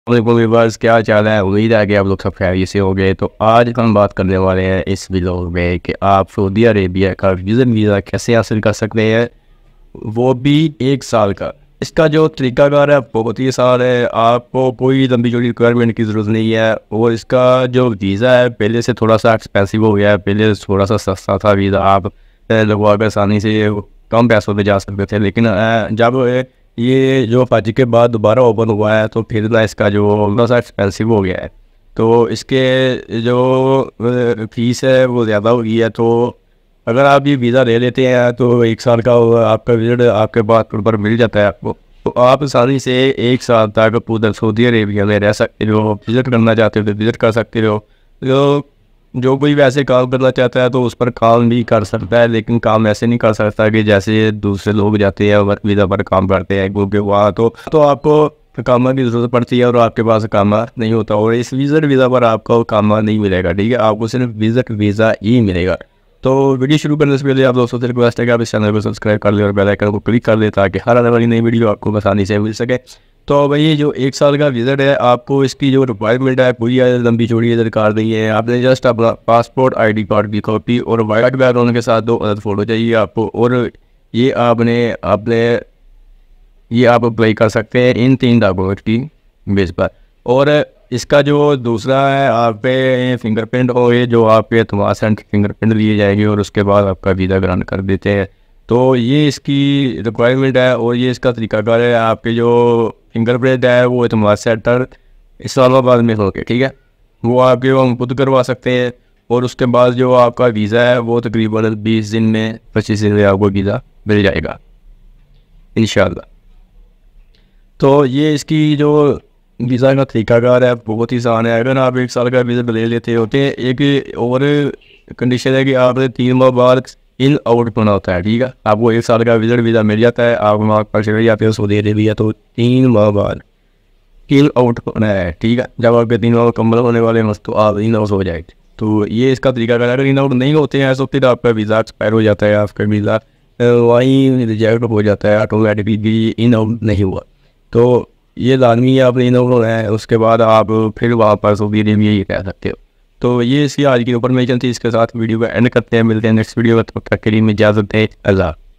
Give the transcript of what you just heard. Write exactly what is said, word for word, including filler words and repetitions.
Viewers, क्या चाल है। उम्मीद है कि आप लोग सब खैरियत से हो गए। तो आज हम बात करने वाले हैं इस व्लॉग में कि आप सऊदी अरेबिया का विज़िट वीज़ा कैसे हासिल कर सकते हैं, वो भी एक साल का। इसका जो तरीकाकार है बहुत ही आसान है, आपको कोई लंबी चौड़ी रिक्वायरमेंट की ज़रूरत नहीं है। और इसका जो वीज़ा है पहले से थोड़ा सा एक्सपेंसिव हो गया है, पहले थोड़ा सा सस्ता था वीज़ा, आप लगवा कर आसानी से कम पैसों में जा सकते थे। लेकिन जब ये जो हज के बाद दोबारा ओपन हुआ है तो फिर ना इसका जो थोड़ा सा एक्सपेंसिव हो गया है, तो इसके जो फीस है वो ज़्यादा हो गई है। तो अगर आप ये वीज़ा ले लेते हैं तो एक साल का आपका विजिट आपके पासपोर्ट पर मिल जाता है आपको, तो आप आसानी से एक साल तक पूरा सऊदी अरेबिया में रह सकते हो। विज़िट करना चाहते हो तो विज़िट कर सकते हो। तो जो कोई वैसे काम करना चाहता है तो उस पर काम भी कर सकता है, लेकिन काम ऐसे नहीं कर सकता कि जैसे दूसरे लोग जाते हैं वर्क वीज़ा पर काम करते हैं, क्योंकि वहाँ तो तो आपको कामा की ज़रूरत पड़ती है और आपके पास कामा नहीं होता। और इस विज़िट वीज़ा पर आपको कामा नहीं मिलेगा, ठीक है, आपको सिर्फ विज़िट वीज़ा ही मिलेगा। तो वीडियो शुरू करने से पहले आप दोस्तों से रिक्वेस्ट है कि आप इस चैनल को सब्सक्राइब कर लें और बेल आइकन को क्लिक कर लें ताकि हर आने वाली नई वीडियो आपको आसानी से मिल सके। तो भाई जो एक साल का विज़िट है, आपको इसकी जो रिक्वायरमेंट है पूरी लंबी चौड़ी दरकार नहीं है। आपने जस्ट अपना पासपोर्ट, आईडी कार्ड की कॉपी और वाइट बैकग्राउंड के साथ दो अलग फ़ोटो चाहिए आपको, और ये आपने अपने ये आप अप्लाई कर सकते हैं इन तीन डॉक्यूमेंट की बेस पर। और इसका जो दूसरा है, आप पे फिंगरप्रिंट हो, ये जो आपके तुम्हारा सेंट फिंगरप्रिंट लिए जाएंगे और उसके बाद आपका वीज़ा ग्रांट कर देते हैं। तो ये इसकी रिक्वायरमेंट है और ये इसका तरीकाकार है। आपके जो फिंगरप्रिंट है वो तुम्हारा सेंटर इस्लामाबाद में होके, ठीक है, वो आपके हम खुद करवा सकते हैं। और उसके बाद जो आपका वीज़ा है वो तकरीबन बीस दिन में पच्चीस दिन में आपको वीज़ा मिल जाएगा इंशाल्लाह। तो ये इसकी जो वीज़ा का तरीकाकार है बहुत ही आसान है। अगर आप एक साल का वीज़ा ले लेते होते हैं, एक और कंडीशन है कि आपने तीन माह बाद इन आउट होना होता है, ठीक है। आपको एक साल का विजिट वीज़ा मिल जाता है, आप वहाँ पर चले जाते हो सऊदी अरेबिया, तो तीन माह बाद इन आउट होना है, ठीक है। जब आपके तीन माह मुकम्मल होने वाले हैं तो आप इन आउट हो जाएंगे। तो ये इसका तरीकाकार है। अगर इन आउट नहीं होते हैं तो फिर आपका वीज़ा एक्सपायर हो जाता है, आपका वीज़ा वहीं रिजेक्ट हो जाता है ऑटोमेटिकली, इन आउट नहीं हुआ। तो ये लाजमी है, आपने इन आउट होना है, उसके बाद आप फिर वहाँ पर सऊदी अरेबिया ही रह सकते हो। तो ये इसकी आज की इन्फॉर्मेशन थी। इसके साथ वीडियो का एंड करते हैं, मिलते हैं नेक्स्ट वीडियो में। तब तक के लिए इजाज़त है, अल्लाह।